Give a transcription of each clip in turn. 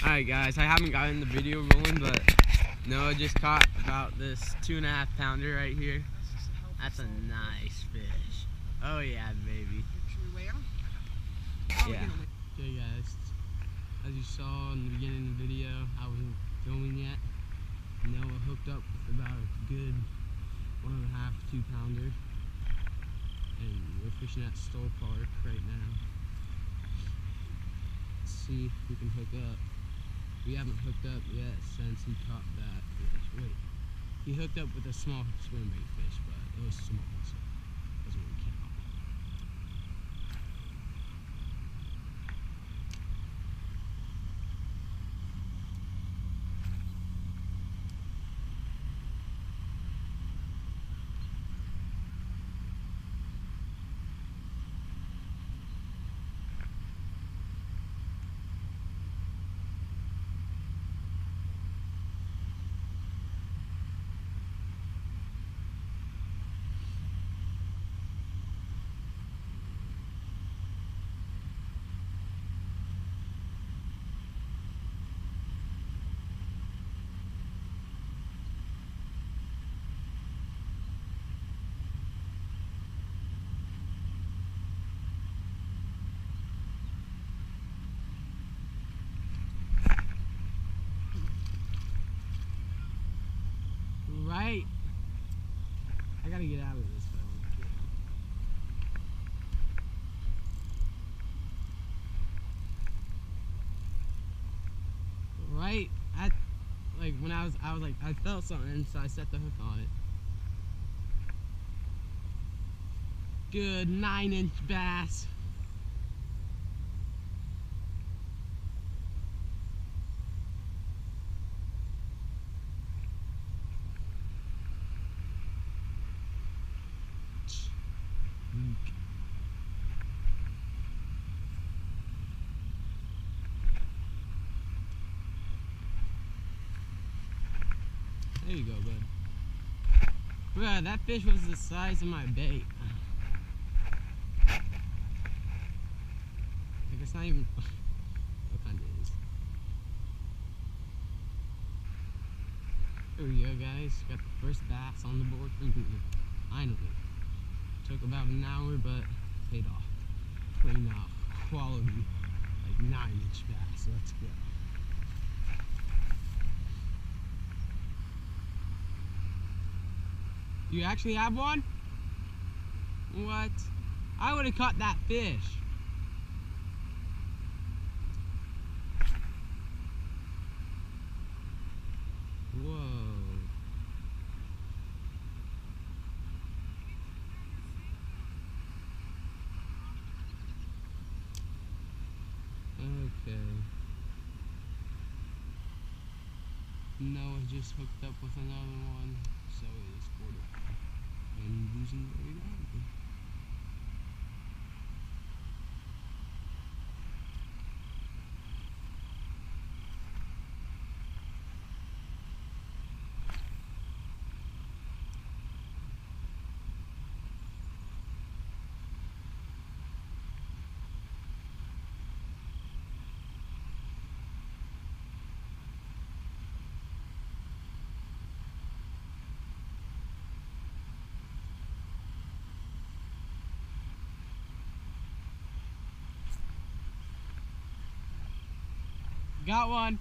Alright guys, I haven't gotten the video rolling, but Noah just caught about this 2.5 pounder right here. That's a nice fish. Oh yeah, baby. Should we weigh him? Yeah. Okay guys, as you saw in the beginning of the video, I wasn't filming yet. Noah hooked up with about a good 1.5 to 2 pounder. And we're fishing at Stoll Park right now. Let's see if we can hook up. We haven't hooked up yet since he caught that fish. Wait, he hooked up with a small swimmerbait fish, but it was small, so it doesn't really count. Right. I gotta get out of this phone. Right at like when I was like I felt something, so I set the hook on it. Good 9-inch bass. There you go, bud. Bruh, that fish was the size of my bait. Like, it's not even... what kind it is? There we go, guys. Got the first bass on the board from here. Finally. Took about an hour, but paid off. Plain off. Quality. Like 9-inch bass. Let's go. You actually have one? What? I would have caught that fish. Whoa. Okay. Noah just hooked up with another one, so it is quarter. And losing very badly. Got one.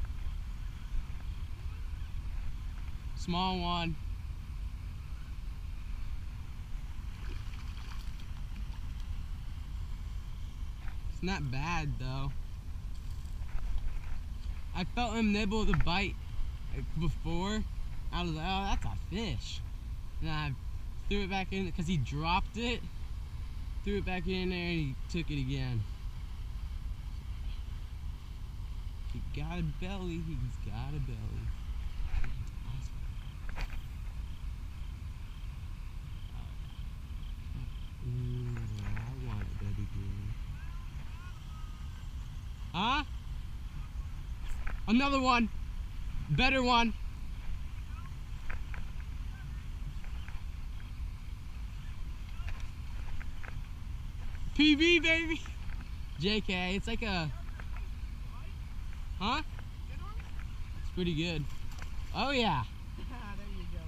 Small one. It's not bad though. I felt him nibble the bite before. I was like, oh, that's a fish. And I threw it back in because he dropped it. Threw it back in there and he took it again. He got a belly, he's got a belly. I want a baby girl. Huh? Another one. Better one. PB, baby. JK, it's like a... Huh? Good one? It's pretty good. Oh yeah. There you go.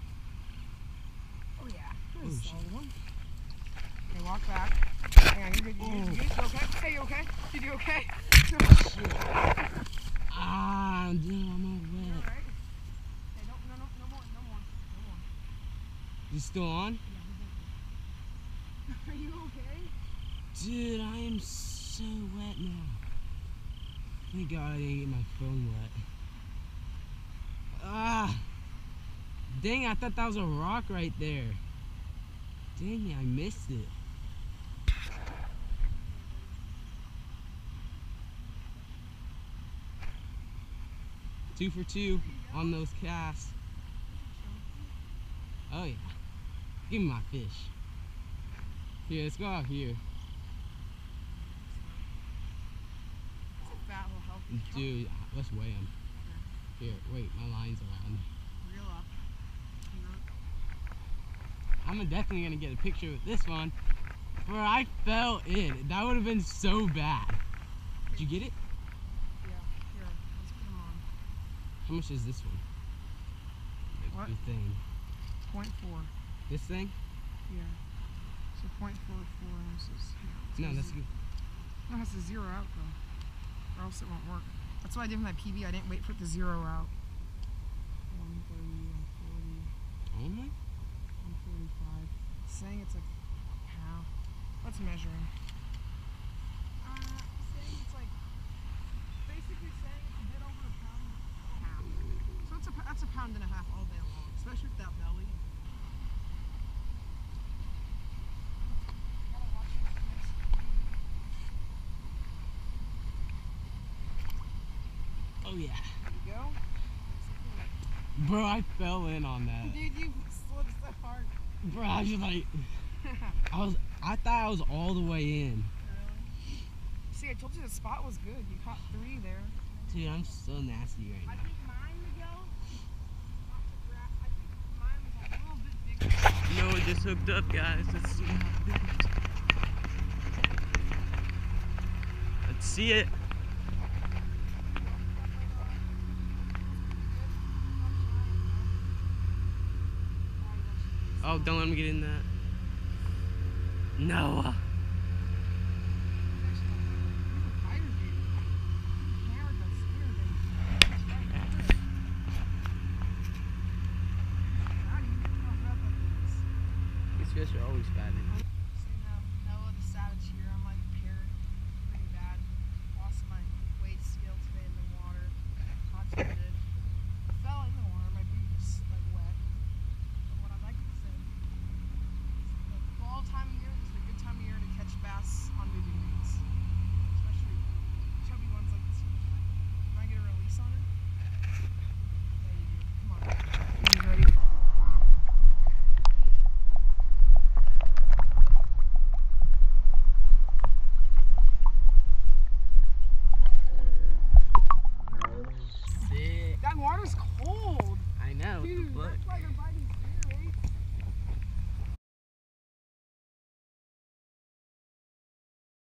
Oh yeah. That's Oh, a shit. solid one. Okay, walk back. Hang on, you're good. You okay? Hey, you okay? Did you okay? Ah, dude, I'm all You wet. alright? Okay, no more. You still on? Are you okay? Dude, I am so wet now. Thank God I didn't get my phone wet. Ah! Dang, I thought that was a rock right there. Dang it, I missed it. Two for two on those casts. Oh yeah. Give me my fish. Here, let's go out here. It's a fat little healthy chunk. Dude, let's weigh them. Here, wait, my line's around. Reel up. I'm definitely gonna get a picture with this one. Where I fell in. That would have been so bad. Did you get it? Yeah, here. Let's put them on. How much is this one? Like What? the thing. 0.4. This thing? Yeah. So 0.44 ounces. Yeah, No, that's good. No, it has to zero out though, or else it won't work. That's what I did with my PB. I didn't wait for it to zero out. 130, 140, Only? 145. It's saying it's like half. What's measuring? Saying it's like basically saying it's a bit over a pound and a half. So that's a pound and a half all day long, especially with that belly. Oh yeah. There you go. Bro, I fell in on that. Dude, you slipped so hard. Bro, I was just like, I thought I was all the way in. Really? See, I told you the spot was good. You caught 3 there. Dude, I'm so nasty right I now. think mine, Miguel, I think mine was a little bit bigger. You know what just hooked up, guys? Let's see how big it is. Let's see it. Oh, don't let me get in that. No.